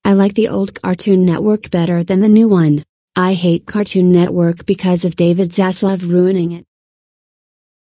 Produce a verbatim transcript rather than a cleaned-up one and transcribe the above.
I like the old Cartoon Network better than the new one. I hate Cartoon Network because of David Zaslav ruining it.